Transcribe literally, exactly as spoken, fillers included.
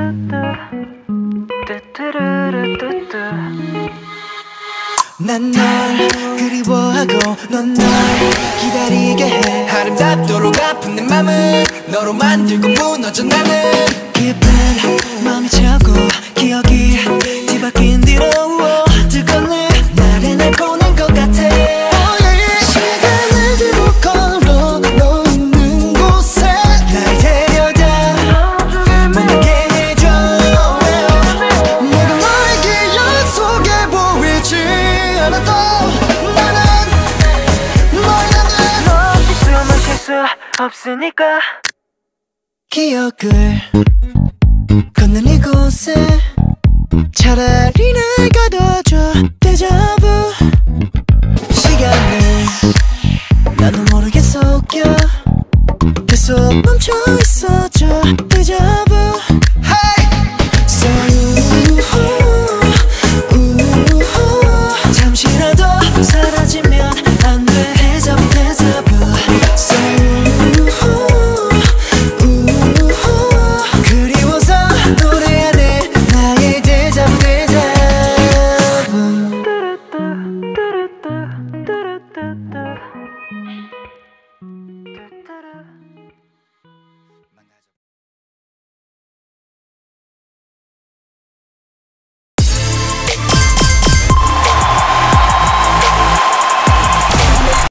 난 널 그리워하고 넌 날 기다리게 해. 아름답도록 아픈 내 맘은 너로 만들고 무너져 나는. 깊은 마음이 차고 기억이 뒤바뀐 뒤로 뜨거운 내 날에 날 보낸 것 같아. 시간을 뒤로 걸어 너 있는 곳에 날 데려다 멈게 해줘. 내가 너에게 약속해 보이지 않아도 나는 너의 나는 너 있으면 실수 없으니까. 기억을 걷는 이곳에 차라리 날 가둬줘. 데자부 시간을 나도 모르게 속여 계속 멈춰 있어줘. 데자부